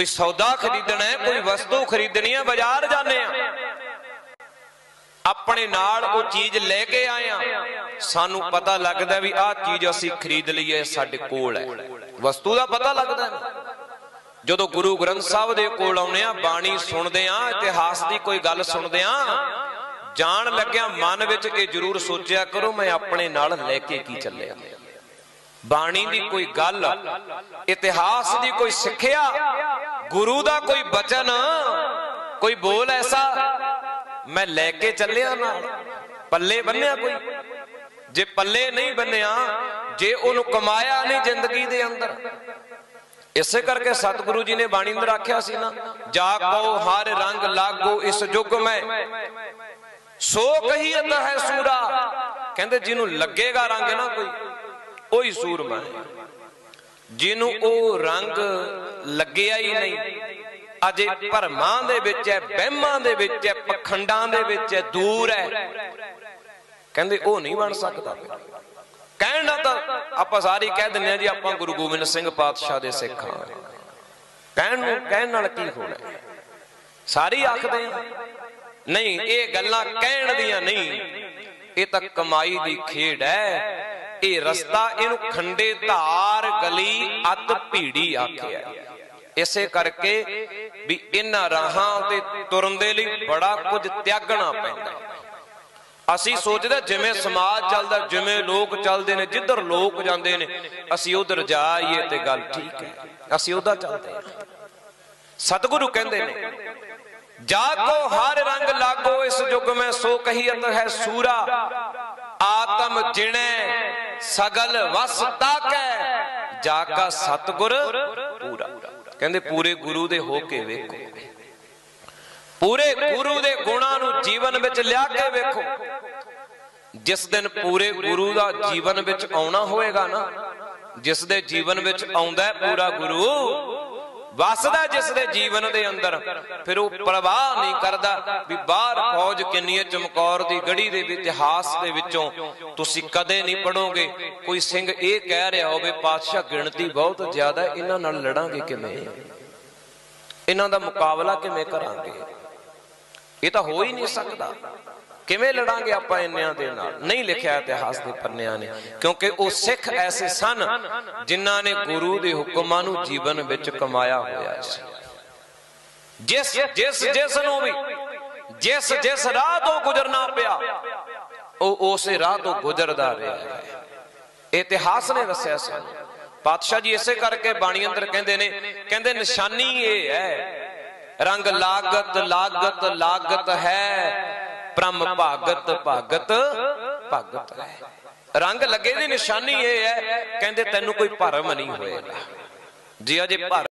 कोई सौदा खरीदना है, कोई वस्तु खरीदनी है, बाजार जाने अपने नाल वो चीज लेके आए हैं, सानू पता लगता भी आ चीज असी खरीद लीए, साडे कोल है, वस्तु का पता लगता है। जो गुरु ग्रंथ साहब दे कोल आउणे आ, बाणी सुनदे आ, इतिहास की कोई गल सुनदे आ, जान लग्या मन विच ये जरूर सोचिया करो मैं अपने नाल लेके की चलिया। बाणी दी कोई गल, इतिहास दी कोई सिक्ख्या, गुरु दा कोई बचन, कोई बोल ऐसा मैं लेके चलिया नाल, पल्ले बन्निया कोई, जे पल्ले नहीं बन्निया, जे उन्होंने कमाया नहीं जिंदगी दे अंदर। इसे करके सतगुरु जी ने बाणी अंदर आख्या सी ना, जाको हर रंग लागो इस युग में, सो कहीयत है सूरा। कहते जिन्हों लगेगा रंग ना कोई, ओही सूरमा है। जिन्हों ओ रंग लग्या ही नहीं, अजे भरमां दे विच है, वहमां दे विच है, पखंडां दे विच है, दूर है, कहते ओ नहीं बन सकता। कहना तो आप सारी कह दिंदे जी आप गुरु गोबिंद सिंह पातशाह दे सिख हां, कहण नाल की होना, सारी आखदे नहीं, ये गल्लां कहण दियां नहीं, ये तां कमाई दी खेड है। ये रस्ता इनू खंडे धार गली अत भीड़ी आखिया। इसे करके भी इन्हां राहां ते तुरन दे लई बड़ा कुछ त्यागना पैंदा। असी सोचते जिमें समाज चलदा, जिमें लोग चलते ने, जिधर लोग जाते ने असी उधर जाइए ते गल ठीक है, असी उधर चलते हैं। सतगुरु कहते ने जाको हर रंग लागो इस युग में, सो कहीयत है सूरा। आत्म जिणे सगल वस ताकै, जाका सतगुर पूरा। कहते पूरे गुरु दे होके वेखो, पूरे गुरु दे गुणां नूं जीवन विच लिया के वेखो। जिस दिन पूरे गुरु दा जीवन विच आउणा होएगा ना, जिस दे जीवन विच आउंदा है पूरा गुरु, वसदा जिस दे जीवन दे अंदर, फिर वो परवाह नहीं करदा भी बाहर फौज किन्नी है, चमकौर दी गढ़ी दे इतिहास दे विचों तुसी कदे नहीं पढ़ोगे कोई सिंह ये कह रहा होवे पातशाह गिणती बहुत ज्यादा, इन्हां नाल लड़ांगे किवें, इन्हां दा मुकाबला किवें करांगे, ये तो हो ही नहीं सकता। किवें लड़ांगे आपां इन्हां दे नाल, नहीं लिखिया इतिहास दे पन्नियां ने, क्योंकि वो सिख ऐसे सन जिन्हां ने गुरु दे हुक्मां नूं जीवन विच कमाया होया सी। जिस जिस जिस नूं भी जिस जिस राह तो गुजरना पिया, वो उस राह तो गुजरदा रहा है। इतिहास ने दस्सिया सी। पातशाह जी इसे करके बाणी अंदर कहंदे ने, कहंदे निशानी ये है, रंग लागत लागत लागत है, ब्रह्म भागत भागत भागत है। रंग लगे दी निशानी ये है, कहंदे तैनू कोई भरम नहीं होएगा। जी अजे भरम